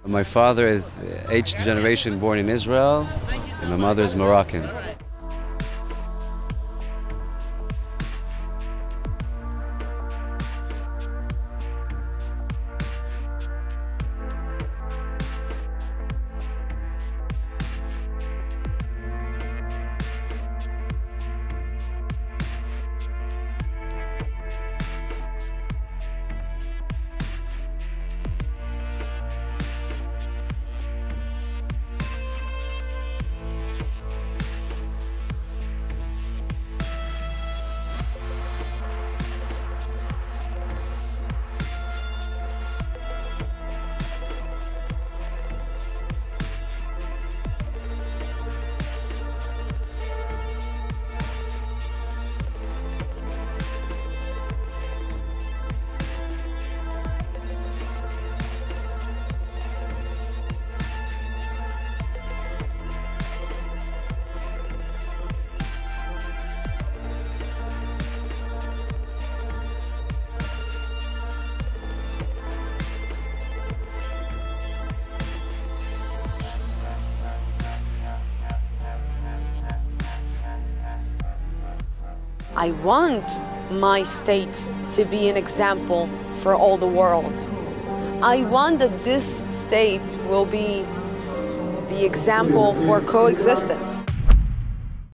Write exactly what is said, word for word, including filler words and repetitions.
My father is eighth generation born in Israel, and my mother is Moroccan. I want my state to be an example for all the world. I want that this state will be the example for coexistence.